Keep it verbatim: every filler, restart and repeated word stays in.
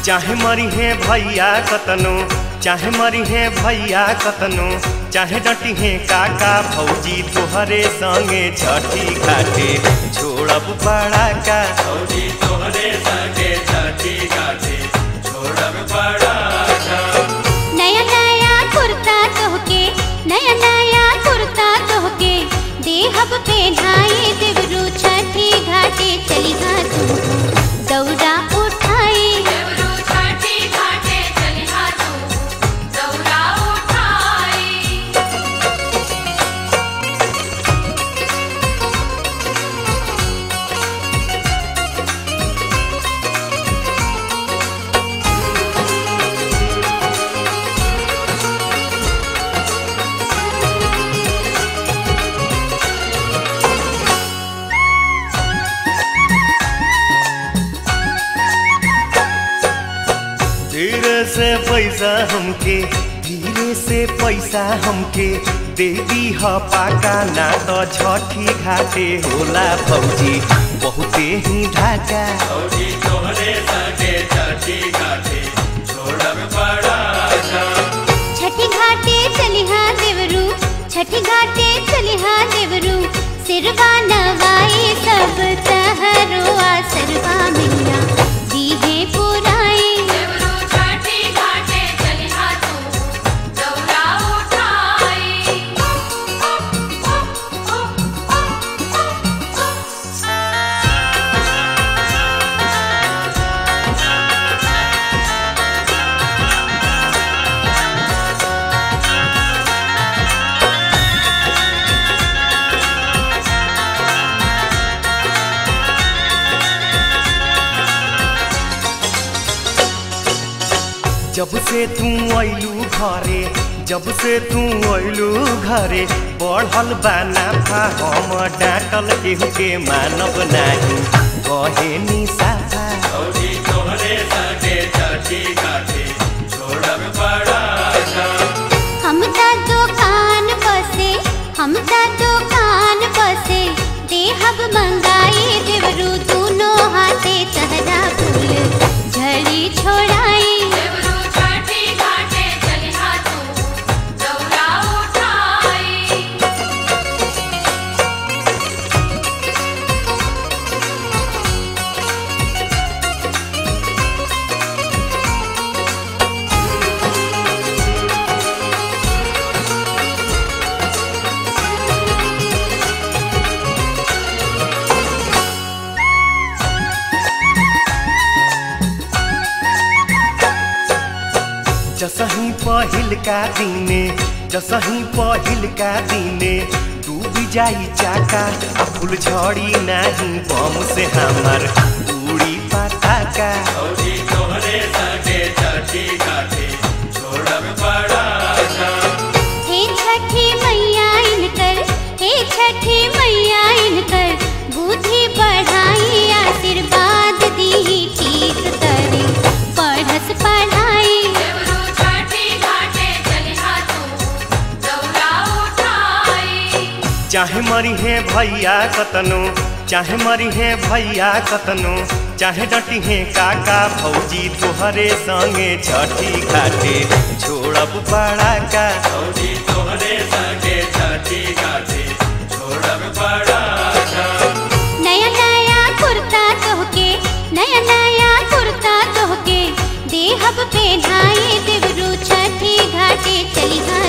चाहे मरी है भैया कतनो, चाहे मरी है भैया कतनो, चाहे डटी है काका भौजी तोहरे संगे छठी घाटे छोड़ब बड़ा का। भौजी तोहरे संगे छठी घाटे छोड़ब बड़ा का। नया नया कुर्ता तोहके, नया नया कुर्ता तोहके देहब पहनाए देवरू छठी घाटे चली हाँ तू दौड़ा उठाए। देवरू छठी घाटे चली हाँ तू दौड़ा उठाए। धीरे से पैसा हमके, धीरे से पैसा हमके दे दी ह पाका, ना तो छठी घाटे होला भौजी बहुते ही ढाका। भौजी तोहरे संगे छठी घाटे छोड़ब बड़ा का। छठी घाटे चली हाँ देवरू, छठी घाटे चली हाँ देवरू सिरवा नवाए सब तहरो आसरवा मिला दी है पुराए। देवरू छठी घाटे चली हाँ तू दौड़ा उठाए। जब से तू अइलू घरे, जब से तू अइलू घरे बढ़ल बाना था हम डांटल केहू के मानब नाही कहे निसाफा। भौजी तोहरे संगे छठी घाटे छोड़ब बड़ा का। हम ता दुकान बसे, हम ता दुकान बसे देहब मंगाए देवरू दोनों हाथे तहरा फूल झड़ी छोड़ाए। देवरू छठी घाटे चली हाँ तू दौड़ा उठाए। जसही पहिल का दीने, जसही पहिल का दीने डूब जाई चाका, आ फूल झड़ी नाही बम से हमार उड़ी पटाका। भौजी तोहरे संगे छठी घाटे छोड़ब बड़ा का। हे छठी मैया इनकर, हे छठी मैया इनकर बुद्धि बढ़ाई आशीर्वाद दी ठीक करे पढ़स पढ़ाई। देवरू छठी घाटे चली हाँ तू दौड़ा उठाए। चाहे मरी है भैया कतनो, चाहे मरी है भैया कतनो, चाहे डटी है काका भौजी तोहरे संगे छठी घाटे छोड़ब बड़ा का। भौजी तोहरे संगे छठी घाटे छोड़ब बड़ा का। नया नया कुर्ता तोहके, नया नया कुर्ता तोहके देहब पहनाए देवरू छठी घाटे चली हाँ